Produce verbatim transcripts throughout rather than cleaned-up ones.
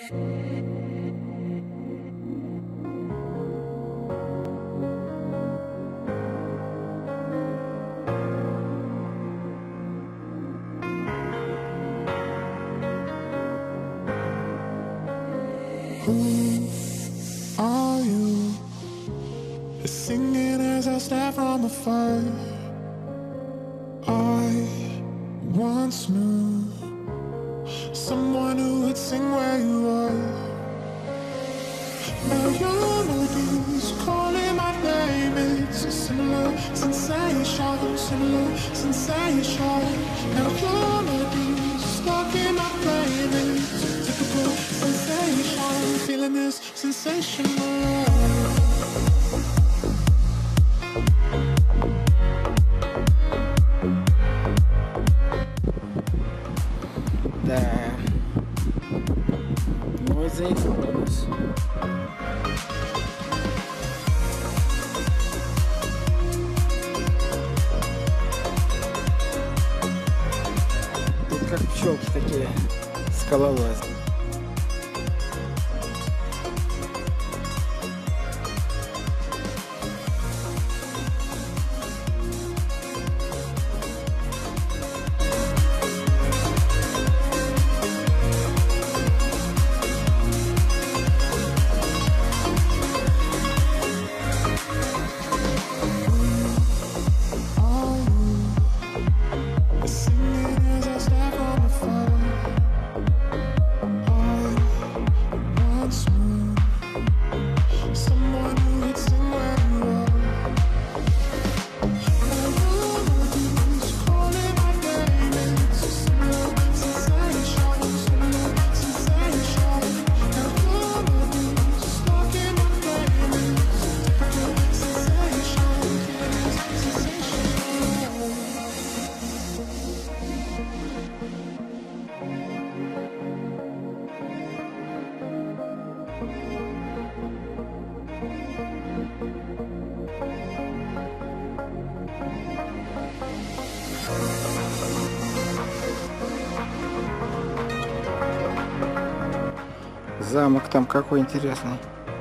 Who are you? Singing as I stare from afar. I once knew someone who would sing where you are. Now your melodies calling my name. It's a similar sensation, similar sensation. Now your melodies stuck in my brain. It's a typical sensation, feeling this sensation. Да, ну заинтересовалась. Тут как пчелки такие скалолазы. Замок там какой интересный.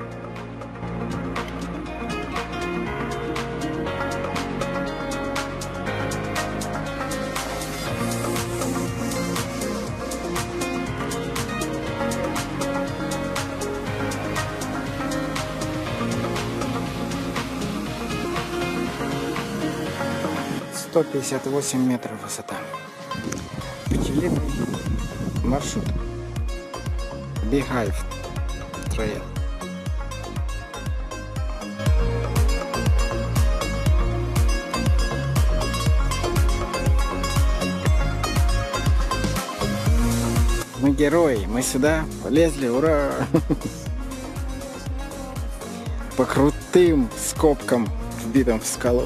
сто пятьдесят восемь метров высота. Пятилетний маршрут. Beehive Trail. Мы герои, мы сюда полезли, ура! По крутым скобкам, вбитым в скалу.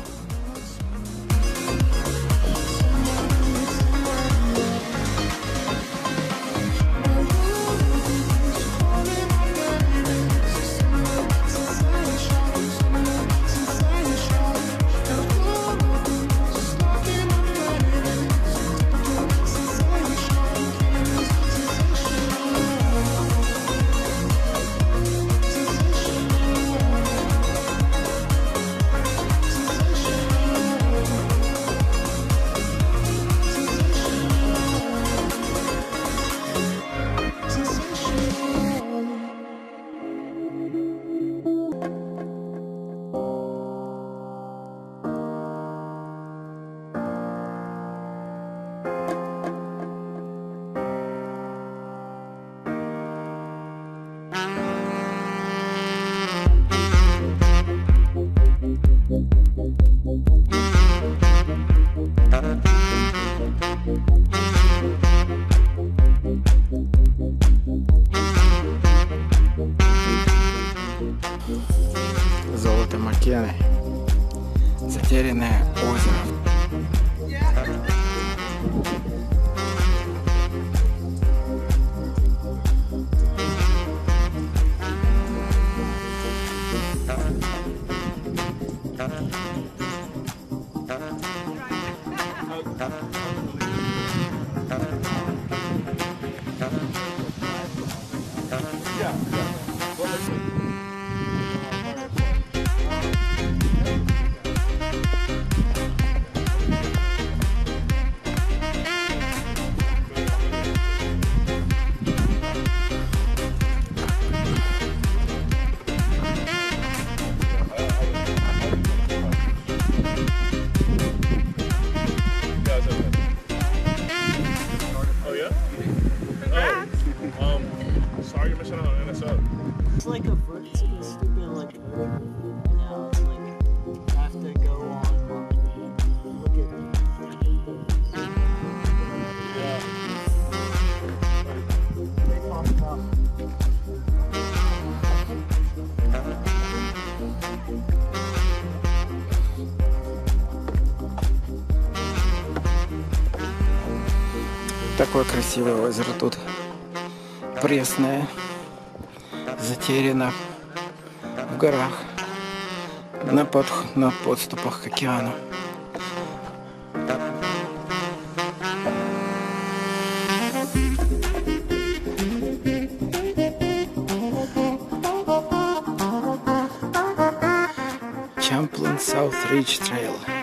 Золото Макены. Затерянное озеро. Thank you. Sorry you're missing out on N S L. It's like a foot, it's like a stupid like right now. It's like I have to go online. Look at yeah. They popped up. Такое красивое озеро тут. Пресное. Затеряно в горах. На, под... на подступах к океану. Champlain South Ridge Trail.